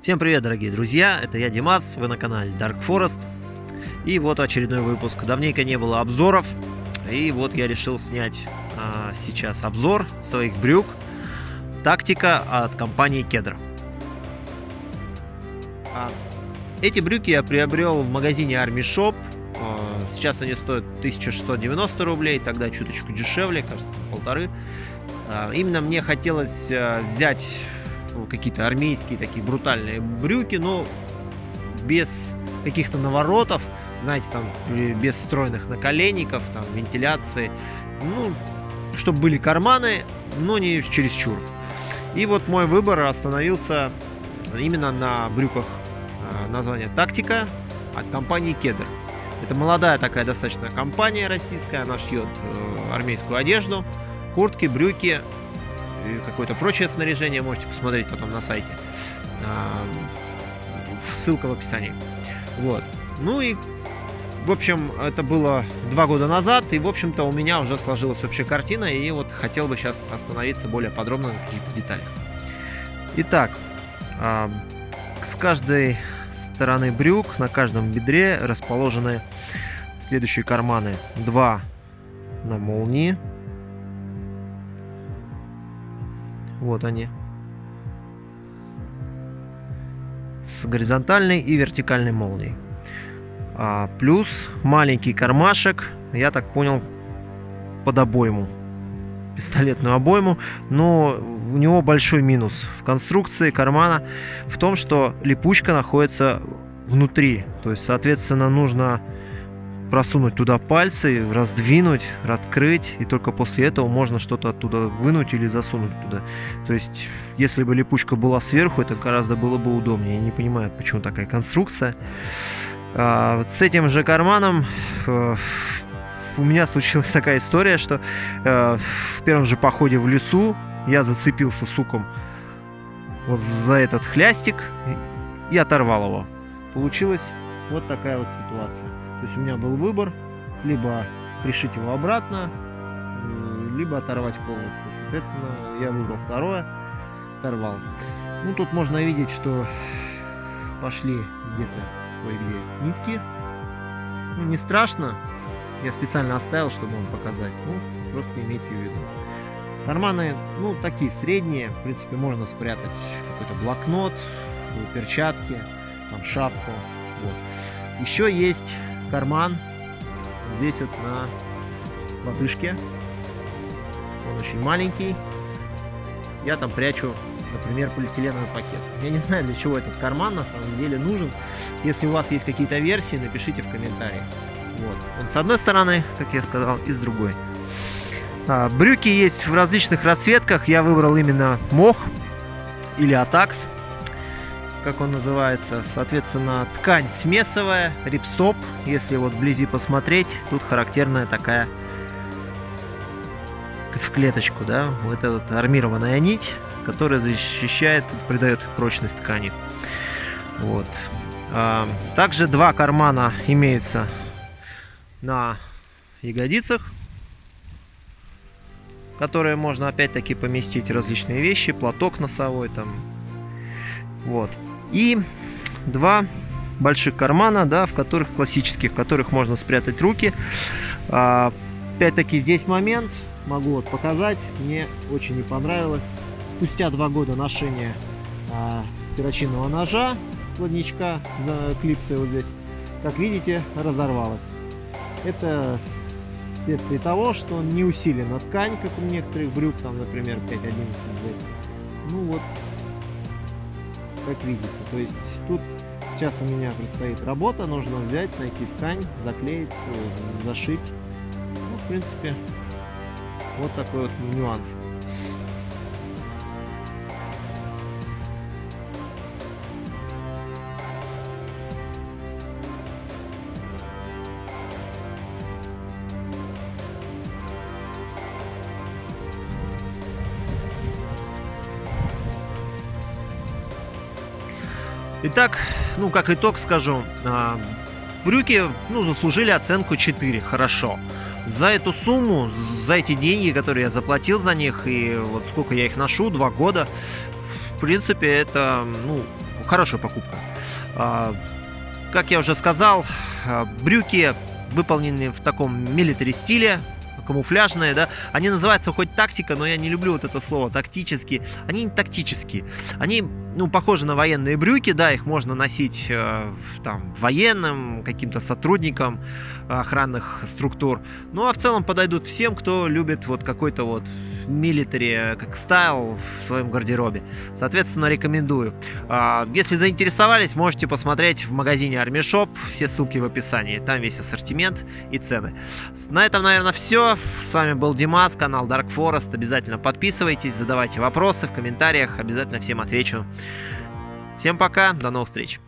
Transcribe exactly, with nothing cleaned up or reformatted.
Всем привет, дорогие друзья, это я, Димас, вы на канале Dark Forest. И вот очередной выпуск. Давненько не было обзоров, и вот я решил снять а, сейчас обзор своих брюк Тактика от компании Кедр. А, эти брюки я приобрел в магазине Army Shop. А, сейчас они стоят тысяча шестьсот девяносто рублей, тогда чуточку дешевле, кажется, полторы. А, именно мне хотелось а, взять какие-то армейские такие брутальные брюки, но без каких-то наворотов, знаете, там без встроенных наколенников, там вентиляции, ну, чтобы были карманы, но не чересчур. И вот мой выбор остановился именно на брюках названия Тактика от компании Кедр. Это молодая такая достаточно компания российская, она шьет армейскую одежду, куртки, брюки, какое-то прочее снаряжение, можете посмотреть потом на сайте. Ссылка в описании. Вот. Ну и, в общем, это было два года назад, и, в общем-то, у меня уже сложилась общая картина, и вот хотел бы сейчас остановиться более подробно на каких-то деталях. Итак, с каждой стороны брюк, на каждом бедре расположены следующие карманы. Два на молнии. Вот они. С горизонтальной и вертикальной молнией. А, плюс маленький кармашек, я так понял, под обойму. Пистолетную обойму. Но у него большой минус в конструкции кармана в том, что липучка находится внутри. То есть, соответственно, нужно просунуть туда пальцы, раздвинуть, открыть, и только после этого можно что-то оттуда вынуть или засунуть туда. То есть, если бы липучка была сверху, это гораздо было бы удобнее. Я не понимаю, почему такая конструкция. А, вот с этим же карманом э, у меня случилась такая история, что э, в первом же походе в лесу я зацепился суком вот за этот хлястик и оторвал его. Получилась вот такая вот ситуация. То есть у меня был выбор, либо пришить его обратно, либо оторвать полностью. Соответственно, я выбрал второе, оторвал. Ну, тут можно видеть, что пошли где-то кое-где нитки. Ну, не страшно. Я специально оставил, чтобы вам показать. Ну, просто имейте в виду. Карманы, ну, такие средние. В принципе, можно спрятать какой-то блокнот, перчатки, там, шапку. Вот. Еще есть карман здесь вот на лодыжке. Он очень маленький. Я там прячу, например, полиэтиленовый пакет. Я не знаю, для чего этот карман на самом деле нужен. Если у вас есть какие-то версии, напишите в комментариях. Вот. Он с одной стороны, как я сказал, и с другой. А, брюки есть в различных расцветках. Я выбрал именно мох или атакс, как он называется. Соответственно, ткань смесовая, рипстоп. Если вот вблизи посмотреть, тут характерная такая в клеточку, да, вот эта вот армированная нить, которая защищает, придает прочность ткани. Вот. А, также два кармана имеются на ягодицах, которые можно опять-таки поместить различные вещи, платок носовой там. Вот. И два больших кармана, да, в которых классических, в которых можно спрятать руки. А, опять-таки здесь момент, могу вот показать, мне очень не понравилось. Спустя два года ношения а, перочинного ножа, складничка за клипсой вот здесь, как видите, разорвалась. Это вследствие того, что не усилена ткань, как у некоторых брюк, там, например, пять одиннадцать. Ну вот, как видите, то есть тут сейчас у меня предстоит работа, нужно взять, найти ткань, заклеить, зашить. Ну, в принципе, вот такой вот нюанс. Итак, ну как итог скажу, брюки, ну, заслужили оценку четыре, хорошо. За эту сумму, за эти деньги, которые я заплатил за них, и вот сколько я их ношу, два года, в принципе, это, ну, хорошая покупка. А, как я уже сказал, брюки выполнены в таком милитари стиле, камуфляжные, да, они называются хоть тактика, но я не люблю вот это слово тактические, они не тактические, они, ну, похожи на военные брюки, да, их можно носить э, там военным, каким-то сотрудникам охранных структур, ну, а в целом подойдут всем, кто любит вот какой-то вот милитари, как стайл в своем гардеробе. Соответственно, рекомендую. Если заинтересовались, можете посмотреть в магазине Army Shop. Все ссылки в описании. Там весь ассортимент и цены. На этом, наверное, все. С вами был Димас, канал Dark Forest. Обязательно подписывайтесь, задавайте вопросы в комментариях. Обязательно всем отвечу. Всем пока, до новых встреч.